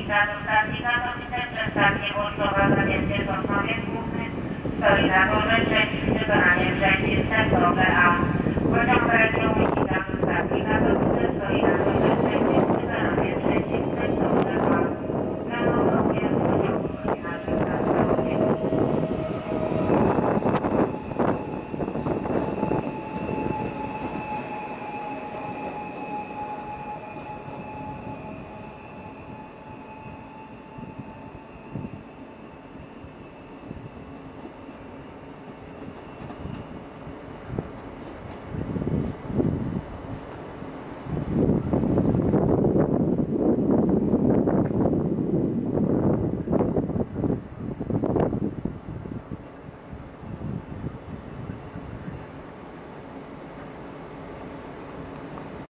Katowica do stacji Katowice przez stację Włoszczowa zawieskie Sosnowiec Główny stoi na torze trzecim w wykonaniu przeciw sektorze A. Pociąg regionu